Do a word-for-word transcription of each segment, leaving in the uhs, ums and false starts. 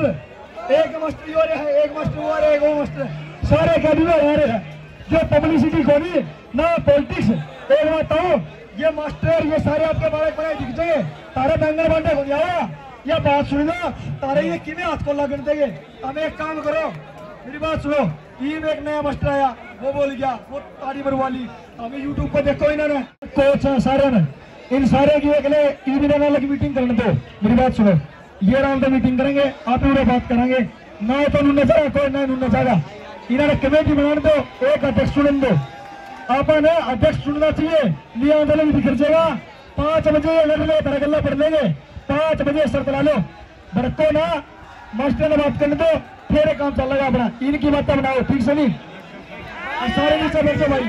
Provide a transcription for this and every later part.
एक मास्टर हो रहा है, एक मास्टर हो रहा है, एक वो मास्टर, सारे कैबिनेट आ रहे हैं। जो पब्लिसिटी खोली ना पॉलिटिक्स, एक बात तो ये मास्टर ये सारे आपके बारे में दिख जाए, तारे बैंगन बांटे हो जाओ। ये बात सुन लो, तारे ये किमें हाथ को लगन देंगे। हमें एक काम करो, मेरी बात सुनो, टीम एक नया मास्टर आया, वो बोल गया, वो तारी बरवाली, हमें यूट्यूब पर देखो इन्होंने कोच है सारे ने, इन सारे की एक टीवी देने वाले की मीटिंग करने दो। मेरी बात सुनो, ये राउंड में मीटिंग करेंगे, आप पूरे बात करेंगे, ना तो उन्होंने जाएगा कोई ना उन्होंने जाएगा, इन्होंने कमेटी बनाने दो, एक अध्यक्ष चुन दो। आपने अध्यक्ष चुनना चाहिए, लिया आंदोलन भी कर जाएगा। पांच बजे लड़ने गला पढ़ लेंगे, पांच बजे शर्त ला लो, बरको ना मास्टर ने बात करने दो, फिर काम चलेगा अपना। इनकी बात बनाओ, ठीक से नहीं सारे नीचे बैठो भाई।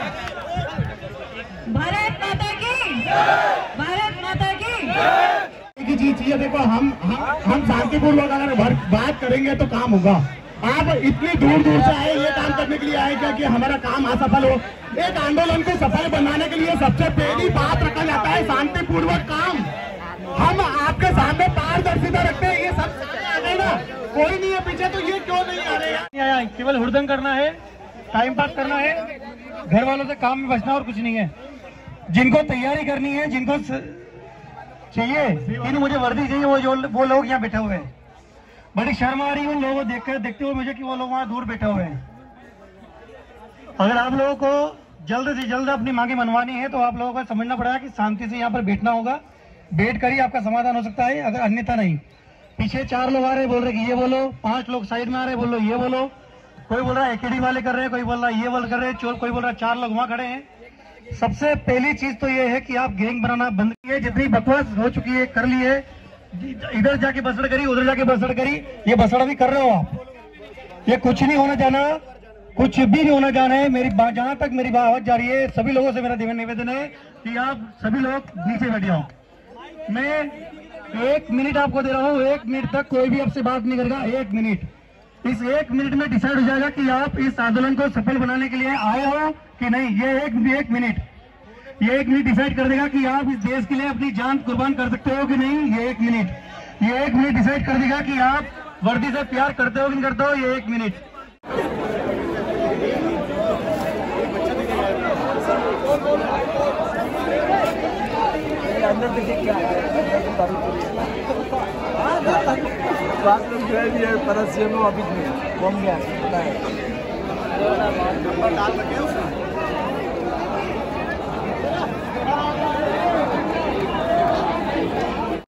भारत माता की, भारत माता की चीज चाहिए। देखो हम हम, हम शांतिपूर्वक अगर बात करेंगे तो काम होगा। आप इतनी दूर दूर से आए ये काम करने के लिए आए क्या कि हमारा काम असफल हो? एक आंदोलन को सफल बनाने के लिए सबसे पहली बात रखा जाता है शांतिपूर्वक काम। हम आपके सामने पारदर्शिता रखते हैं, ये सब आ गए ना, कोई नहीं है पीछे, तो ये क्यों नहीं आ रहे? केवल हुड़दंग करना है, टाइम पास करना है, घर वालों से काम में बचना और कुछ नहीं है। जिनको तैयारी करनी है, जिनको चाहिए, इन्हें मुझे वर्दी चाहिए, वो जो वो लोग यहाँ बैठे हुए हैं। बड़ी शर्म आ रही है उन लोगों को देख कर, देखते हुए मुझे कि वो लोग वहाँ दूर बैठे हुए हैं। अगर आप लोगों को जल्द से जल्द अपनी मांगे मनवानी है तो आप लोगों को समझना पड़ेगा कि शांति से यहाँ पर बैठना होगा, बैठ कर ही आपका समाधान हो सकता है, अगर अन्यथा नहीं। पीछे चार लोग आ रहे हैं, बोल रहे कि ये बोलो, पांच लोग साइड में आ रहे हैं, बोलो ये बोलो, कोई बोल रहा है एकेडी वाले कर रहे हैं, कोई बोल रहा है ये बोल कर रहे हैं, कोई बोल रहा है चार लोग वहाँ खड़े हैं। सबसे पहली चीज तो ये है कि आप गैंग बनाना बंद किए, जितनी बकवास हो चुकी है कर ली है, इधर जाके बसड़ करी, उधर जाके बसड़ करी, ये बसड़ भी कर रहे हो आप। ये कुछ नहीं होना जाना, कुछ भी नहीं होना जाना है। मेरी जहां तक मेरी आवाज जा रही है, सभी लोगों से मेरा निवेदन है कि आप सभी लोग नीचे बैठ जाओ। मैं एक मिनट आपको दे रहा हूँ, एक मिनट तक कोई भी आपसे बात नहीं करेगा। एक मिनट, इस एक मिनट में डिसाइड हो जाएगा कि आप इस आंदोलन को सफल बनाने के लिए आए हो कि नहीं। ये एक एक मिनट ये एक मिनट डिसाइड कर देगा कि आप इस देश के लिए अपनी जान कुर्बान कर सकते हो कि नहीं। ये एक मिनट ये एक मिनट डिसाइड कर देगा कि आप वर्दी से प्यार करते हो कि नहीं करते हो। ये एक मिनट अंदर देखिए क्या है, बात में जो है ये परस ये अभी बम गया है।